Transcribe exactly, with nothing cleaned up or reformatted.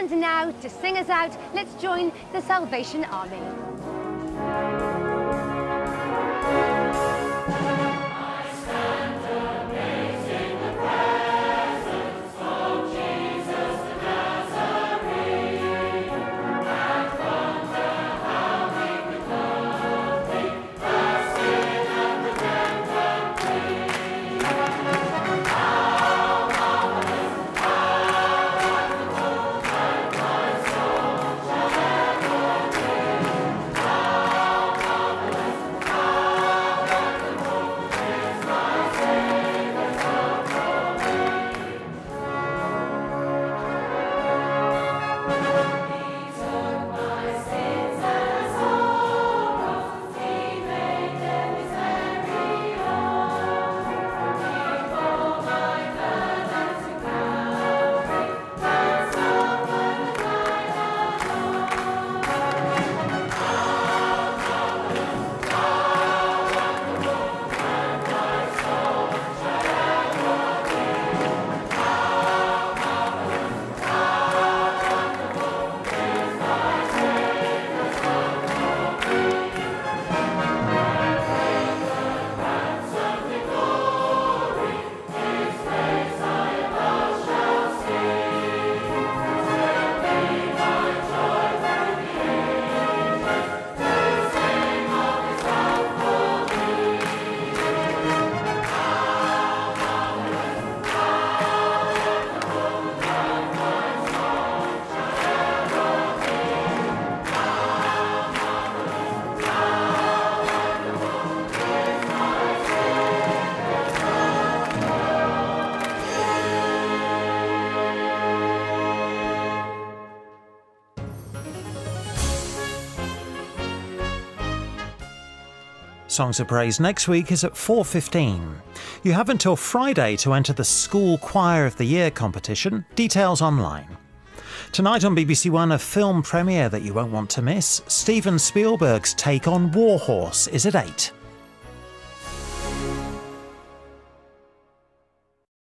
And now, to sing us out, let's join the Salvation Army. Songs of Praise next week is at four fifteen. You have until Friday to enter the School Choir of the Year competition. Details online. Tonight on B B C One, a film premiere that you won't want to miss. Steven Spielberg's take on War Horse is at eight.